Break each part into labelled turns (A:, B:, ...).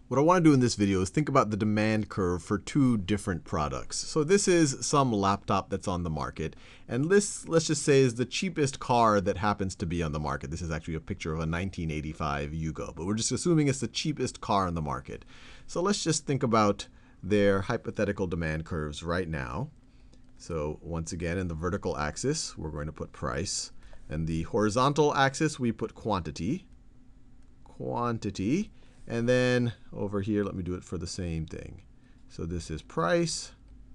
A: What I want to do in this video is think about the demand curve for two different products. So this is some laptop that's on the market, and this, let's just say, is the cheapest car that happens to be on the market. This is actually a picture of a 1985 Yugo, but we're just assuming it's the cheapest car on the market. So let's just think about their hypothetical demand curves right now. So once again, in the vertical axis, we're going to put price. And the horizontal axis, we put quantity. And then over here, let me do it for the same thing. So this is price,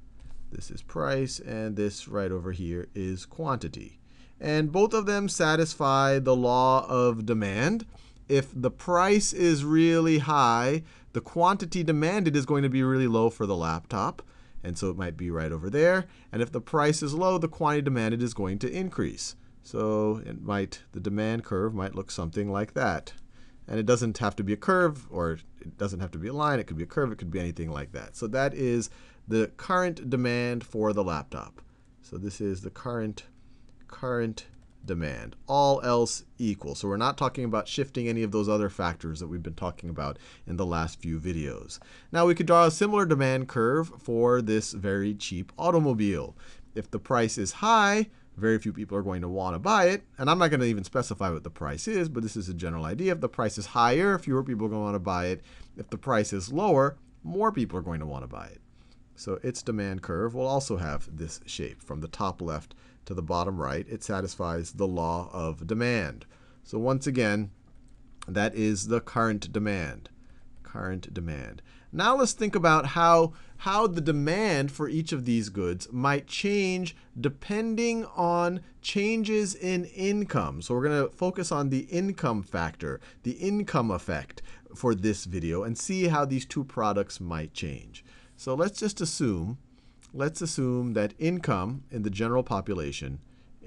A: and this right over here is quantity. And both of them satisfy the law of demand. If the price is really high, the quantity demanded is going to be really low for the laptop. And so it might be right over there. And if the price is low, the quantity demanded is going to increase. So the demand curve might look something like that. And it doesn't have to be a curve, or it doesn't have to be a line. It could be a curve. It could be anything like that. So that is the current demand for the laptop. So this is the current demand, all else equal. So we're not talking about shifting any of those other factors that we've been talking about in the last few videos. Now we could draw a similar demand curve for this very cheap automobile. If the price is high, very few people are going to want to buy it. And I'm not going to even specify what the price is, but this is a general idea. If the price is higher, fewer people are going to want to buy it. If the price is lower, more people are going to want to buy it. So its demand curve will also have this shape. From the top left to the bottom right, it satisfies the law of demand. So once again, that is the current demand. Now let's think about how the demand for each of these goods might change depending on changes in income. So we're going to focus on the income factor, the income effect for this video, and see how these two products might change. So let's assume that income in the general population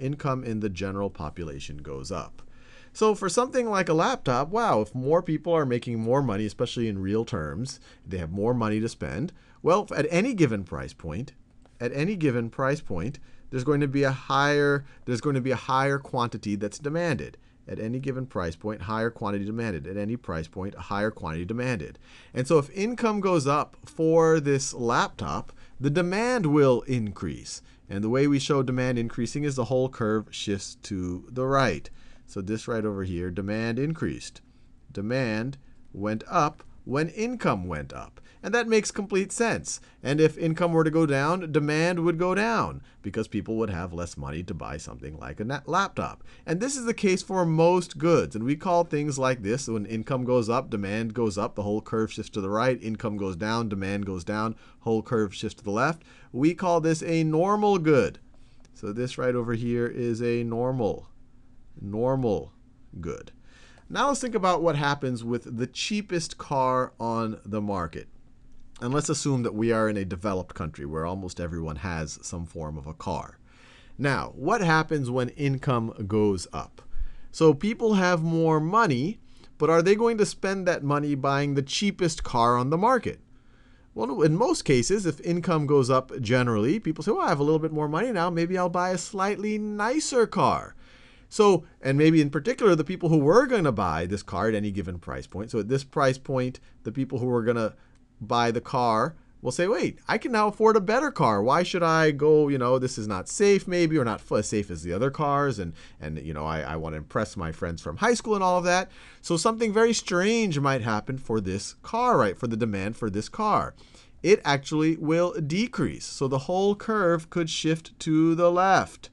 A: goes up. So for something like a laptop, wow, if more people are making more money, especially in real terms, they have more money to spend, well, at any given price point, there's going to be a higher quantity that's demanded. At any given price point, higher quantity demanded. At any price point, a higher quantity demanded. And so if income goes up for this laptop, the demand will increase. And the way we show demand increasing is the whole curve shifts to the right. So this right over here, demand increased. Demand went up when income went up. And that makes complete sense. And if income were to go down, demand would go down because people would have less money to buy something like a laptop. And this is the case for most goods. And we call things like this, when income goes up, demand goes up, the whole curve shifts to the right. Income goes down, demand goes down, whole curve shifts to the left. We call this a normal good. So this right over here is a normal good. Now let's think about what happens with the cheapest car on the market. And let's assume that we are in a developed country where almost everyone has some form of a car. Now, what happens when income goes up? So people have more money, but are they going to spend that money buying the cheapest car on the market? Well, in most cases, if income goes up generally, people say, well, I have a little bit more money now. Maybe I'll buy a slightly nicer car. So, and maybe in particular, the people who were going to buy this car at any given price point. So at this price point, the people who were going to buy the car will say, wait, I can now afford a better car. Why should I go, this is not safe maybe, or not as safe as the other cars. And I want to impress my friends from high school and all of that. So something very strange might happen for this car, right? For the demand for this car. It actually will decrease. So the whole curve could shift to the left.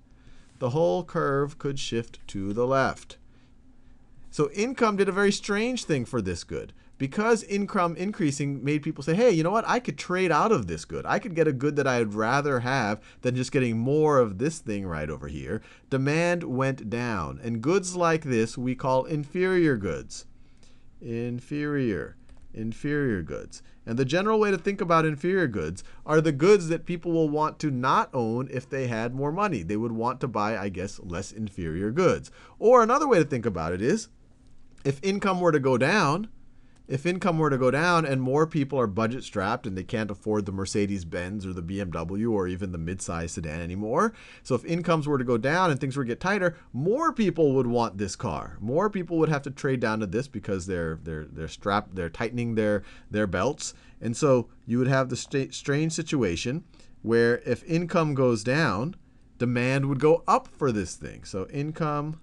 A: So income did a very strange thing for this good. Because income increasing made people say, hey, you know what? I could trade out of this good. I could get a good that I'd rather have than just getting more of this thing right over here. Demand went down. And goods like this we call inferior goods. Inferior goods. And the general way to think about inferior goods are the goods that people will want to not own if they had more money. They would want to buy, I guess, less inferior goods. Or another way to think about it is, if income were to go down, if income were to go down and more people are budget strapped and they can't afford the Mercedes-Benz or the BMW or even the mid-size sedan anymore, so if incomes were to go down and things were to get tighter, more people would want this car. More people would have to trade down to this because they're strapped, they're tightening their belts. And so you would have the strange situation where if income goes down, demand would go up for this thing. So income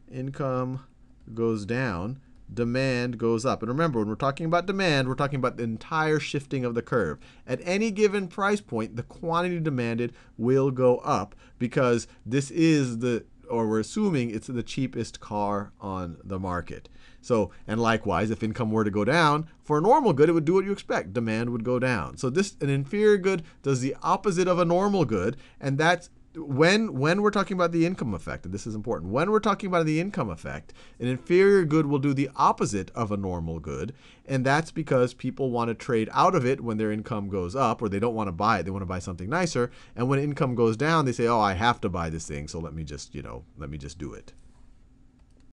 A: goes down, demand goes up. And remember, when we're talking about demand, we're talking about the entire shifting of the curve. At any given price point, the quantity demanded will go up because this is we're assuming it's the cheapest car on the market. So, and likewise, if income were to go down, for a normal good, it would do what you expect. Demand would go down. So an inferior good does the opposite of a normal good, and that's when we're talking about the income effect, and this is important, when we're talking about the income effect, an inferior good will do the opposite of a normal good, and that's because people want to trade out of it when their income goes up, or they don't want to buy it, they want to buy something nicer, and when income goes down, they say, oh, I have to buy this thing, so let me just do it.